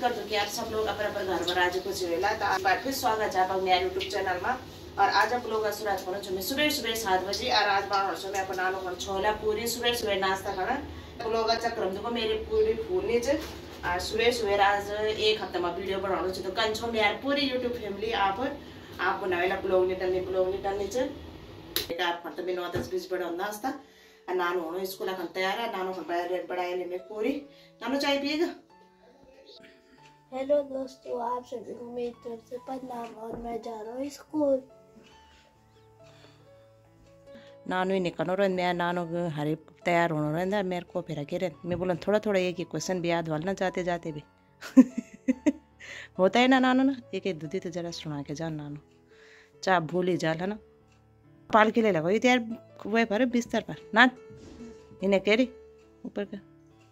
कर दो कि आप सब लोग अपने अपने घर में आज कुछ वेला तो एक बार फिर स्वागत है मेरे यूट्यूब चैनल में। और आज आप लोग शुरुआत करो मैं सुबह सुबह 7 बजे और आज बनाना मैं अपना नानों का छोला पूरी सुबह सुबह नाश्ता खाना लोग चक्रम देखो मेरी पूरी फूलनी और सुबह सुबह आज एक हफ्ता में वीडियो बनाना तो कंछो मेरे पूरी यूट्यूब फैमिली आप बनावेला ब्लॉग नहीं डालनी मतलब मैं 9-10 बजे बड़ा नाश्ता नानू स्कूल अखन तैयार है नानू बढ़ाए ले मैं पूरी नानू चाय पिएगा। हेलो दोस्तों, आप सभी को मेरी तरफ से प्रणाम और मैं जा रहा हूँ स्कूल। नानू ही निकलो रहा मैं नानू हरे तैयार होना रहता मेरे को फिर के रहे मैं बोला थोड़ा थोड़ा एक ही क्वेश्चन भी याद वालना जाते जाते भी होता है ना नानू ना एक एक दूधी तो जरा सुना के जान नानू चाह भूल ही जा ना पाल के ले लगा यार वह पर बिस्तर पर ना इन्हें कह रही ऊपर का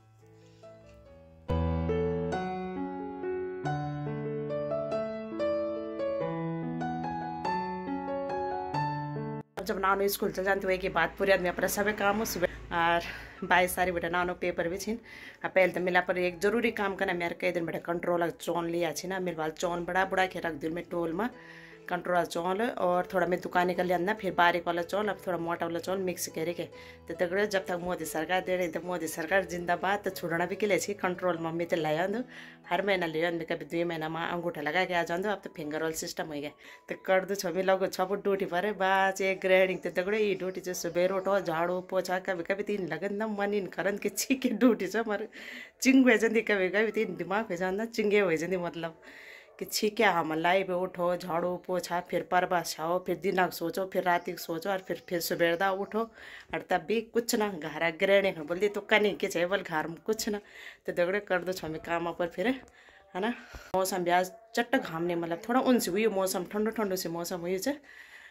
जब नानू स्कूल चल जाते वही की बात पूरे आदमी अपना सब काम हो सुबह और 22 तारीख बेटा नानू पेपर भी छीन पहले तो मिला पर एक जरूरी काम करना मेरे कई दिन बेटा कंट्रोल चौन लिया छी ना मेरे वाल चौन बड़ा के रख दूँ मैं टोल में कंट्रोल चौल और थोड़ा मैं दुकान का ले आना फिर बारीक वाला चौल अब थोड़ा मोटा वाला चौल मिक्स करे के तो तगड़े जब तक मोदी सरकार दे रही तो मोदी सरकार जिंदाबाद तो छोड़ना भी के लिए कंट्रोल मम्मी तो ले आंदो हर महीना ले आंदो कभी 2 महीना में अंगूठा लगा के आ जाओ अब तो फिंगर रोल सिस्टम हो गया तो कर दो छवि लगो 6 फुट ड्यूटी पर बास एक ग्रेडिंग तो तगड़े ये ड्यूटी जो सुबह उठो झाड़ू पोछा कभी कभी तीन लगन ना मन इन करन के छीके ड्यूटी से मर चिंग हो जाती कभी कभी तीन दिमाग हो जाता चिंगे हो जाती मतलब कि छीके हम लाइव उठो झाड़ू पोछा फिर परबा छाओ फिर दिनाक सोचो फिर रात सोचो और फिर सुबेरदा उठो और तब भी कुछ ना घर ग्रहणी बोल दी तो कनी के चाहिए बोल घर में कुछ ना तो दगड़े कर दो छो काम पर फिर है ना मौसम भी आज चट्ट घाम नहीं मतलब थोड़ा उनसे हुई मौसम ठंडो ठंडो से मौसम हुई है।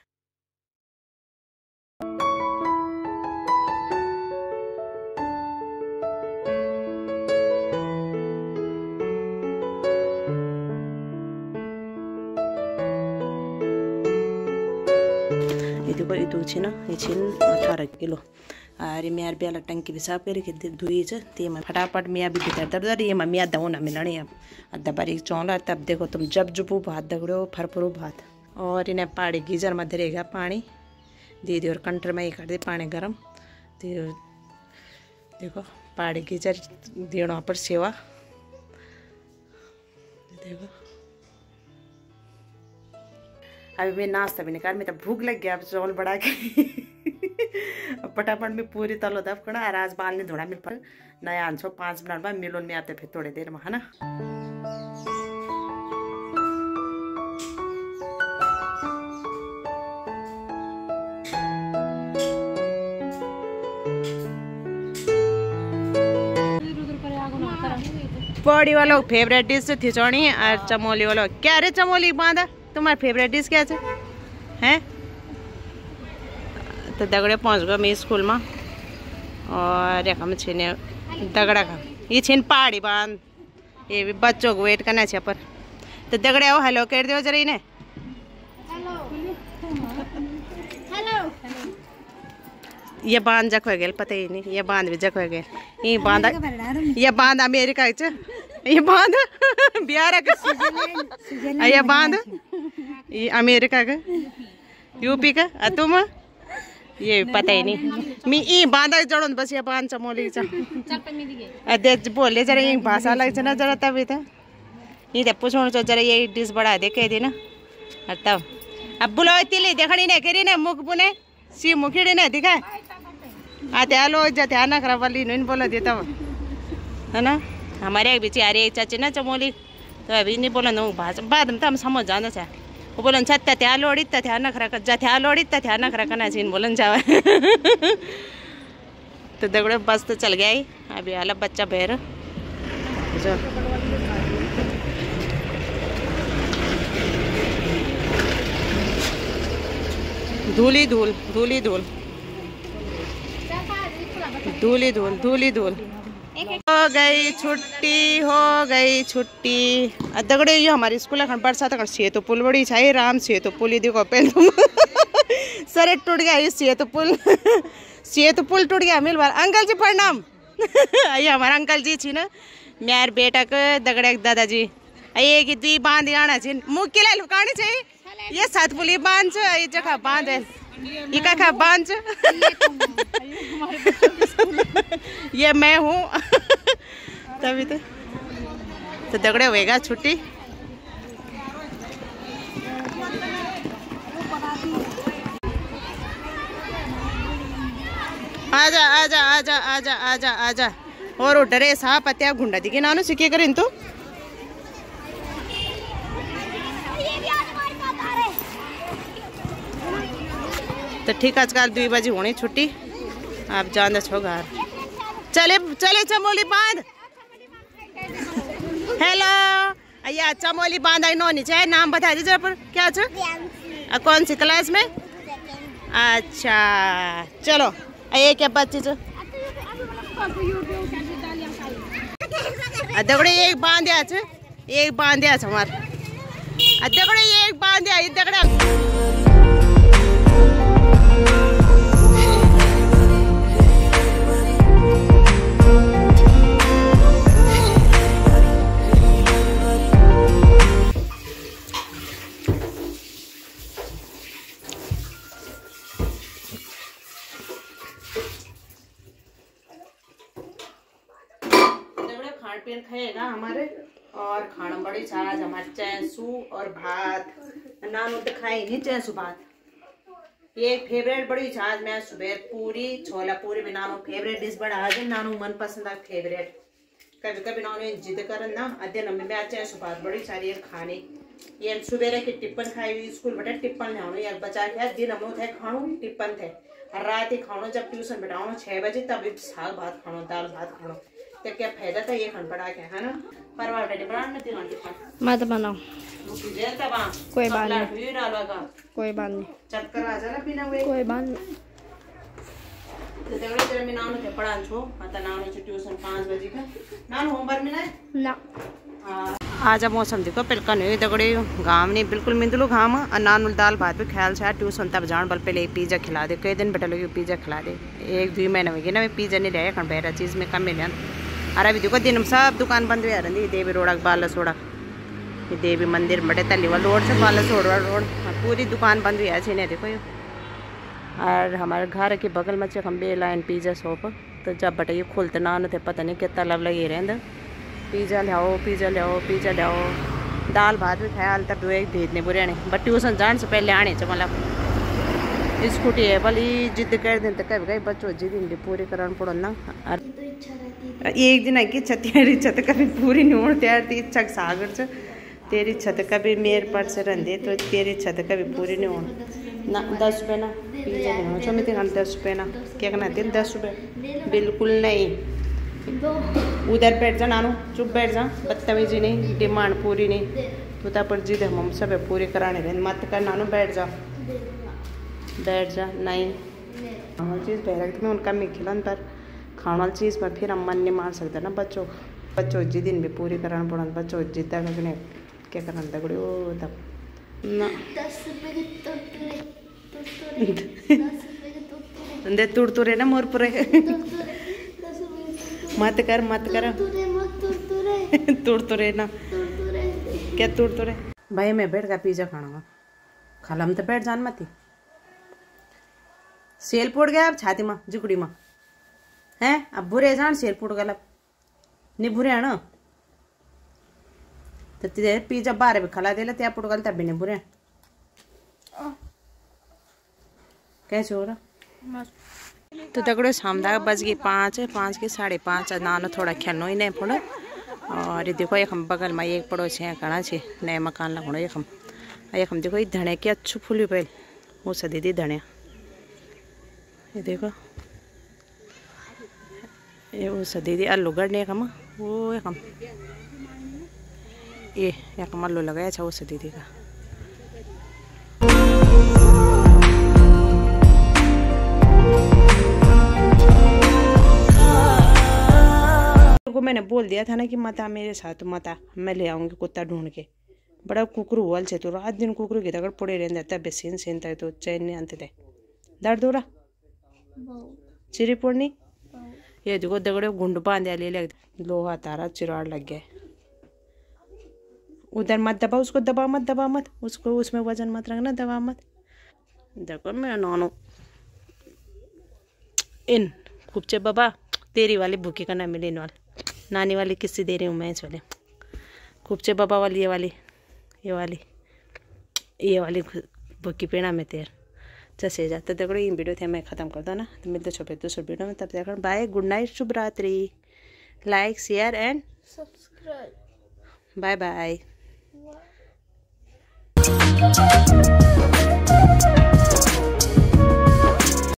देखो ये दूध ना ये 18 किलो और मैं बेला टंकी भी साफ करके धुई ते में फटाफट मैं भी भीतर दर ये मम्मी दऊ ना मिलने अब अद्धा बारीक चौला तब देखो तुम जब जुबू भात दगड़ो फरफरू भात और इन्हें पानी गीजर में धरेगा पानी दे दी और कंटर में ही कर दे पानी गर्म तो देखो पानी गीजर देना पर सेवा देखो अभी मैं नाश्ता भी निकाल मैं तो भूख लग गया अब चौल बढ़ा के फटाफट में पूरी तलो दब करना और आज बाल नहीं धोना मिल पर नया आंसो 5 मिनट बाद मिलोन में आते फिर थोड़ी देर में है ना। पौड़ी वालों फेवरेट डिश थिचौड़ी और चमोली वालों क्या रे चमोली बांधा तुम्हारा फेवरेट डिश क्या है तो दगड़े पहुँच गए मैं स्कूल में और एक हम छीने दगड़ा का ये छीन पहाड़ी बांध ये भी बच्चों को वेट करना चाहिए पर तो दगड़े आओ हेलो कर दो जरा इन्हें हेलो ये बांध जख हो गया पता ही नहीं ये बांध भी जख हो गया ये बांध अमेरिका ये बांध बिहार का ये बांध ये अमेरिका का यूपी का तुम ये पता ही नहीं मैं ये बांधा जड़ो बस ये बांध चमोली अदे बोले जरा ये भाषा लग ना जरा तभी तो ये तो पूछो जरा ये डिश बढ़ा दे कह दी ना तब अब बुलाओ तिली देखनी नहीं करी ना मुख बुने सी मुखिड़ी नहीं दिखा आते आलो जाते आना खराब वाली नहीं बोला देता है ना हमारे एक बीच आ रही चाची ना चमोली तो अभी नहीं बोला ना भाषा बाद में तो हम समझ जाना चाहे वो बोलन छत्ता त्या लोड़ी त्या नखरा जथ्या लोड़ी त्या नखरा करना सीन बोलन जावे तो दगड़े बस तो चल गया ही अभी आला बच्चा बहर जो धूली धूल धूली धूल धूली धूल धूली धूल हो गई छुट्टी दगड़े ये हमारे स्कूल बरसात सेतु पुल बड़ी छाई राम सेतु पुल ही देखो पहले तुम सर टूट गया ये सेतु पुल टूट गया मिल बार अंकल जी प्रणाम ये हमारा अंकल जी थी ना म्यार बेटा को दगड़े दादाजी ये कि दुई बांध आना चाहिए मुँह के लिए लुकानी चाहिए ये सातपुली बांध ये जगह बांध है ये का बांध ये मैं हूँ तभी तो दगड़े होएगा छुट्टी आजा आजा आजा आजा आजा आजा और डरे साहब पत्या गुंडा दिखे नानू सीखे करें तो ठीक आजकल 2 बजे होनी छुट्टी आप जान छो घर चले चले चमोली बांध हेलो अया चमोली बांध आई नौनी चाहे नाम बता दीजिए पर क्या छ कौन सी क्लास में अच्छा चलो ये क्या बच्चे छ दगड़े एक बांध्या छ हमार दगड़े एक बांध्या दगड़ा पेन खाएगा हमारे और खाना बड़ी छाज हमारे चैसू और भात नानू तो खाए नहीं चैसू भात ये फेवरेट बड़ी छाज मैं सुबह पूरी छोला पूरी भी नानू फेवरेट डिश बड़ा आज नानू मन पसंद है फेवरेट कभी कभी नानू जिद कर ना अद्य नम्मी मैं चैसू भात बड़ी सारी खाने ये सुबह के टिप्पन खाई स्कूल बेटा टिप्पन ले यार बचा के दिन हम थे खाणु टिप्पन थे और रात ही खाणु जब ट्यूशन बैठाऊँ 6 बजे तब साग भात खाणु दाल भात खाणु तो क्या फायदा था ये खन पड़ा के है ना परवार डे बनाने ती टिप्पन मत बनाओ कोई बात नहीं कोई बात नहीं चक्कर आ जाना बिना वे कोई बात नहीं तो देवड़े तेरे में नानू थे पढ़ा छो आता नानू ची ट्यूशन 5 बजे का नानू होमवर्क में ना आज मौसम देखो पिलका नहीं दगड़े घाम नहीं बिल्कुल मिंदलू घाम और नानू दाल भात भी ख्याल से ट्यूशन तब जान बल पहले पिज्जा खिला दे कई दिन बेटा लोग पिज्जा खिला दे 1-2 महीने हो गए ना पिज्जा नहीं रहे खन बेरा चीज़ में कम मिले अरे अभी देखो दिन में सब दुकान बंद हुई आ रही देवी रोड बाला सोड़ा ये देवी मंदिर बड़े तलीवा रोड से बाला सोड़ा रोड पूरी दुकान बंद हुई अच्छी नहीं देखो ये और हमारे घर के बगल में हम बे लाइन पिज्जा शॉप तो जब बटे ये खुलते ना थे पता नहीं कितना लब लगे रहते पिज्जा लियाओ पिज्जा लियाओ पिज्जा लियाओ दाल भात भी खाया हाल तक एक भेजने बुरे नहीं बट ट्यूशन जान से पहले आने च मतलब स्कूटी है भली जिद कर दिन तक कभी बच्चों जिद दिन पूरी करना पड़ो ना एक दिन की इच्छा तेरी इच्छा तो कभी पूरी नहीं होती यार ती इच्छा सागर च तेरी इच्छा तो कभी मेरे पर से रंधे तो तेरी इच्छा तो कभी पूरी नहीं हो ना 10 रुपये ना पिज्जा नहीं हो मैं 10 रुपये ना क्या करना 10 रुपये बिल्कुल नहीं उधर बैठ जा नानू चुप बैठ जा बदतमीजी नहीं डिमांड पूरी नहीं तो तब पर जिद हम सब पूरी कराने रहे मत कर नानू बैठ जा नहीं चीज़ बैरक में उनका मैं खिलन पर खाने वाली चीज़ पर फिर हम मन नहीं मार सकते ना बच्चों जिद दिन भी पूरी कराना पड़ा बच्चों जिद्दा करने क्या करना दगड़े वो तब ना 10 रुपये दे तुड़तुरे ना मोर पुरे मत कर तुड़तुरे ना क्या तुड़तुरे भाई मैं बैठ का पिज्जा खाना खाला तो बैठ जान मत सेल फूट गया अब छाती में जुकड़ी में हैं अब बुरे जान सेल फूट गया नहीं बुरे है ना तो तेरे पिज्जा बारे भी खला दे त्या फूट गल तब भी नहीं बुरे कैसे हो रहा तो तकड़ो शाम तक बज गई 5 के 5:30 नानो थोड़ा खेलनो ही नहीं पड़ो और ये देखो एक हम बगल में एक पड़ोसी है कणा छे नए मकान लगो एक हम देखो ये धनिया के अच्छू फूल पे वो सदी दी धनिया ये देखो ये वो सदी दी आलू गढ़ने एक हम वो एक हम ये एक हम आलू लगाया अच्छा वो सदी दी का को मैंने बोल दिया था ना कि मता मेरे साथ मता मैं ले आऊँगी कुत्ता ढूंढ के बड़ा कुकरू हुआ से तो रात दिन कुकरू की अगर पड़े रहते तब बेसिन सेन तो चैन नहीं आते थे दर्द हो रहा चिरी पड़नी ये देखो दगड़े गुंड बांधे ले लग लोहा तारा चिराड़ लग गया। उधर मत दबा उसको, दबा मत उसको, उसमें वजन मत रखना, दबा मत। देखो मेरा नानो इन खूबचे बाबा तेरी वाली भूखी का ना मिले इन वाली नानी वाली किस्सी दे रही हूँ मैं इस वाले खूबचे बाबा वाली ये वाली भूखी पेड़ा में तेर चसे जाते। देखो ये वीडियो थे मैं ख़त्म कर दो ना, तो मिलते छुपे दूसरे वीडियो में, तब तक बाय, गुड नाइट, शुभ रात्रि, like share and subscribe, bye bye.